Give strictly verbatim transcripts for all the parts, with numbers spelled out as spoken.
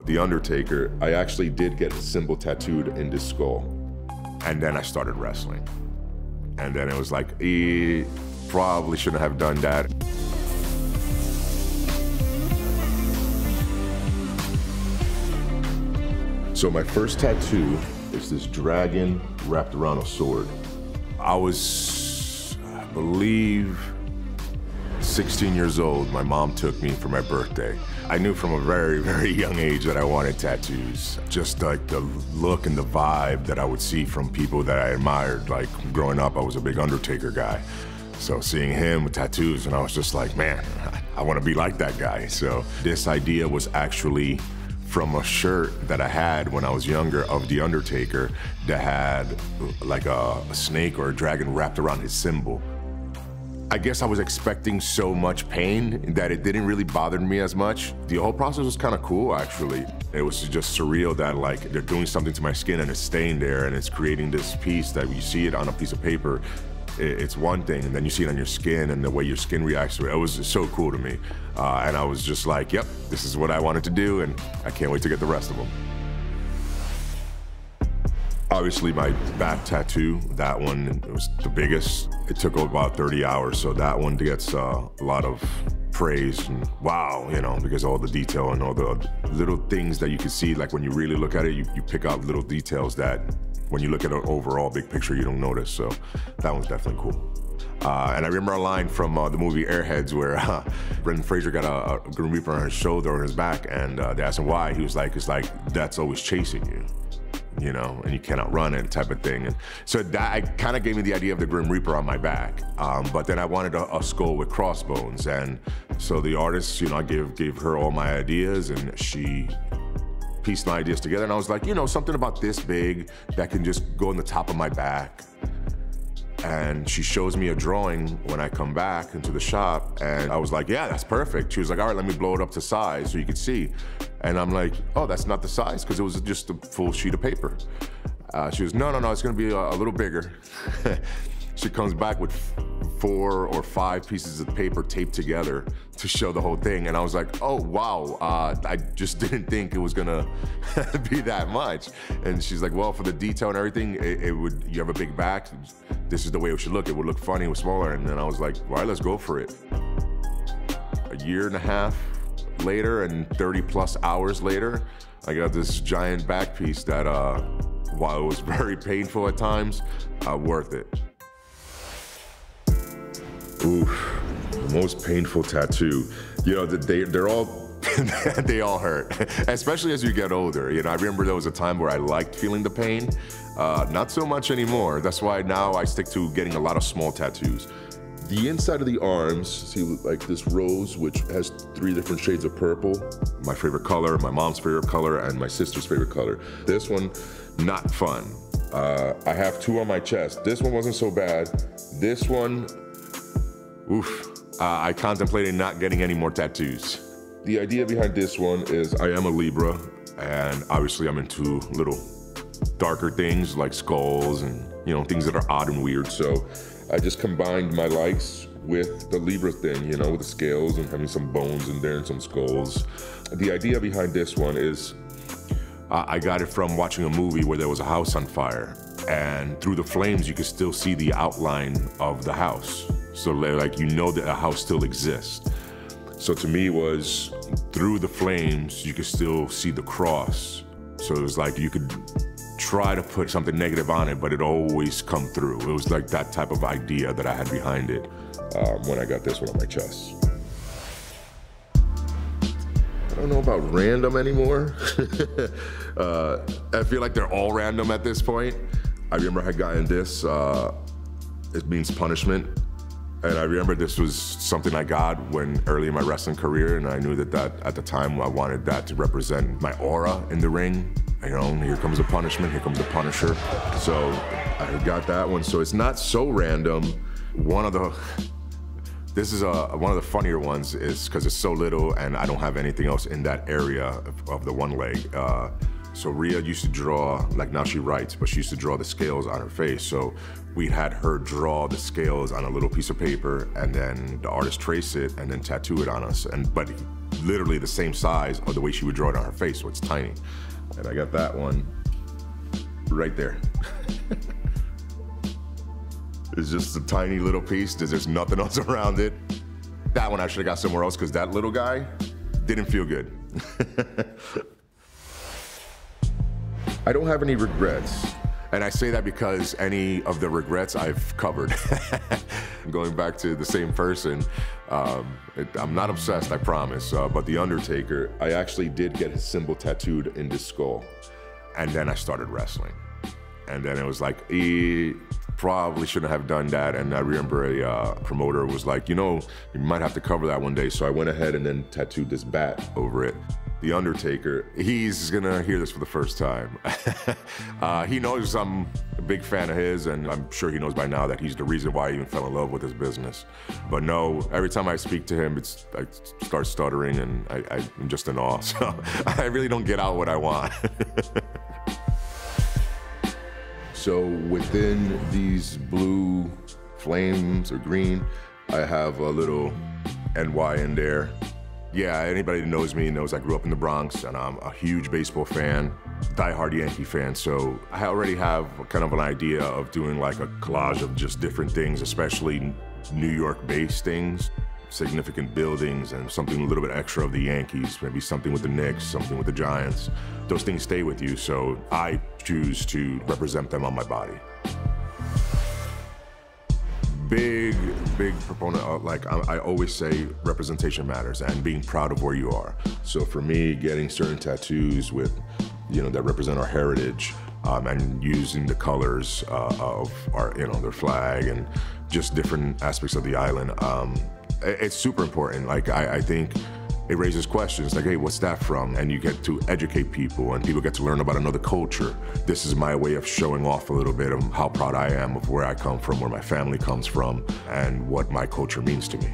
The Undertaker, I actually did get a symbol tattooed in this skull. And then I started wrestling. And then it was like, eh, probably shouldn't have done that. So my first tattoo is this dragon wrapped around a sword. I was, I believe, sixteen years old. My mom took me for my birthday. I knew from a very, very young age that I wanted tattoos. Just like the look and the vibe that I would see from people that I admired. Like growing up, I was a big Undertaker guy. So seeing him with tattoos, and I was just like, man, I want to be like that guy. So this idea was actually from a shirt that I had when I was younger of The Undertaker that had like a, a snake or a dragon wrapped around his symbol. I guess I was expecting so much pain that it didn't really bother me as much. The whole process was kind of cool, actually. It was just surreal that like they're doing something to my skin and it's staying there and it's creating this piece that you see it on a piece of paper. It's one thing, and then you see it on your skin and the way your skin reacts to it. It was so cool to me. Uh, and I was just like, yep, this is what I wanted to do, and I can't wait to get the rest of them. Obviously, my back tattoo, that one was the biggest. It took about thirty hours, so that one gets uh, a lot of praise and wow, you know, because all the detail and all the little things that you can see, like when you really look at it, you, you pick out little details that when you look at an overall big picture, you don't notice. So that one's definitely cool. Uh, and I remember a line from uh, the movie Airheads where uh, Brendan Fraser got a, a Grim Reaper on his shoulder or his back, and uh, they asked him why. He was like, it's like, that's always chasing you, you know, and you cannot run it type of thing. And so that kind of gave me the idea of the Grim Reaper on my back. Um, but then I wanted a, a skull with crossbones. And so the artist, you know, I gave, gave her all my ideas, and she pieced my ideas together. And I was like, you know, something about this big that can just go on the top of my back. And she shows me a drawing when I come back into the shop, and I was like, yeah, that's perfect. She was like, all right, let me blow it up to size so you can see. And I'm like, oh, that's not the size, because it was just a full sheet of paper. Uh, she was, no, no, no, it's gonna be a, a little bigger. She comes back with four or five pieces of paper taped together to show the whole thing. And I was like, oh, wow, uh, I just didn't think it was gonna be that much. And she's like, well, for the detail and everything, it, it would, you have a big back, this is the way it should look. It would look funny, it was smaller. And then I was like, all right, let's go for it. A year and a half later and thirty plus hours later, I got this giant back piece that, uh, while it was very painful at times, uh, worth it. Oof, the most painful tattoo. You know, they, they're all, they all hurt, especially as you get older. You know, I remember there was a time where I liked feeling the pain. Uh, not so much anymore. That's why now I stick to getting a lot of small tattoos. The inside of the arms, see like this rose, which has three different shades of purple. My favorite color, my mom's favorite color, and my sister's favorite color. This one, not fun. Uh, I have two on my chest. This one wasn't so bad. This one, oof, uh, I contemplated not getting any more tattoos. The idea behind this one is I am a Libra, and obviously I'm into little darker things like skulls and, you know, things that are odd and weird. So I just combined my likes with the Libra thing, you know, with the scales and having some bones in there and some skulls. The idea behind this one is uh, I got it from watching a movie where there was a house on fire, and through the flames you could still see the outline of the house. So like, you know that a house still exists. So to me it was, through the flames, you could still see the cross. So it was like you could try to put something negative on it, but it always come through. It was like that type of idea that I had behind it um, when I got this one on my chest. I don't know about random anymore. uh, I feel like they're all random at this point. I remember I had gotten this, uh, it means punishment. And I remember this was something I got when early in my wrestling career, and I knew that, that at the time I wanted that to represent my aura in the ring. You know, here comes the punishment, here comes the Punisher. So I got that one. So it's not so random. One of the, this is a, one of the funnier ones is because it's so little and I don't have anything else in that area of, of the one leg. Uh, so Rhea used to draw, like now she writes, but she used to draw the scales on her face. So we had her draw the scales on a little piece of paper, and then the artist trace it and then tattoo it on us. And but literally the same size of the way she would draw it on her face, so it's tiny. And I got that one right there. It's just a tiny little piece. There's nothing else around it. That one I should have got somewhere else because that little guy didn't feel good. I don't have any regrets. And I say that because any of the regrets I've covered. Going back to the same person, um, it, I'm not obsessed, I promise, uh, but the Undertaker, I actually did get his symbol tattooed in this skull. And then I started wrestling. And then it was like, eh, probably shouldn't have done that. And I remember a uh, promoter was like, you know, you might have to cover that one day. So I went ahead and then tattooed this bat over it. The Undertaker, he's gonna hear this for the first time. uh, he knows I'm a big fan of his, and I'm sure he knows by now that he's the reason why I even fell in love with his business. But no, every time I speak to him, it's, I start stuttering, and I, I'm just in awe. So I really don't get out what I want. So within these blue flames or green, I have a little N Y in there. Yeah, anybody that knows me knows I grew up in the Bronx, and I'm a huge baseball fan, diehard Yankee fan, so I already have kind of an idea of doing like a collage of just different things, especially New York-based things, significant buildings, and something a little bit extra of the Yankees, maybe something with the Knicks, something with the Giants. Those things stay with you, so I choose to represent them on my body. Big, big proponent of, like, I, I always say representation matters and being proud of where you are. So for me, getting certain tattoos with, you know, that represent our heritage, um, and using the colors uh, of our, you know, their flag and just different aspects of the island, um, it's super important. Like, I, I think it raises questions like, hey, what's that from? And you get to educate people, and people get to learn about another culture. This is my way of showing off a little bit of how proud I am of where I come from, where my family comes from, and what my culture means to me.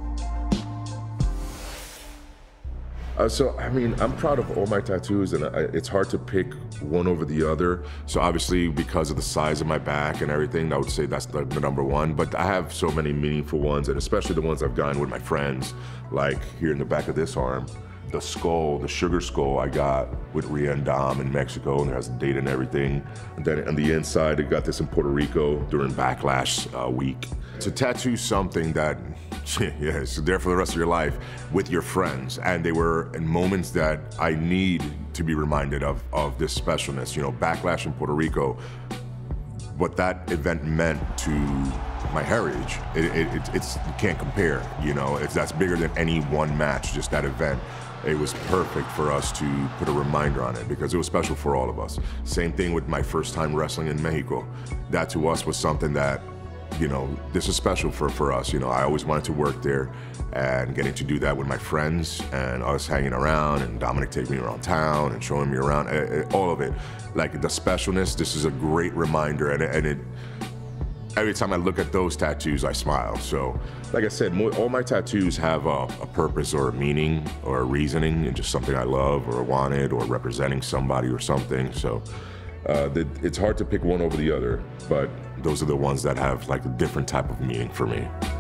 Uh, so, I mean, I'm proud of all my tattoos, and I, it's hard to pick one over the other. So obviously, because of the size of my back and everything, I would say that's the, the number one. But I have so many meaningful ones, and especially the ones I've gotten with my friends, like here in the back of this arm, the skull, the sugar skull I got with Rhea and Dom in Mexico, and it has a date and everything. And then on the inside, I got this in Puerto Rico during Backlash uh, week. To tattoo something that, yeah, it's there for the rest of your life with your friends, and they were in moments that I need to be reminded of, of this specialness. You know, Backlash in Puerto Rico, what that event meant to my heritage, it, it, it, it's, you can't compare, you know, it's, that's bigger than any one match, just that event. It was perfect for us to put a reminder on it because it was special for all of us. Same thing with my first time wrestling in Mexico. That to us was something that, you know, this is special for, for us. You know, I always wanted to work there, and getting to do that with my friends and us hanging around, and Dominic taking me around town and showing me around, uh, all of it. Like the specialness, this is a great reminder, and, and it, every time I look at those tattoos, I smile. So, like I said, mo all my tattoos have a, a purpose or a meaning or a reasoning, and just something I love or wanted or representing somebody or something. So uh, the, it's hard to pick one over the other, but those are the ones that have like a different type of meaning for me.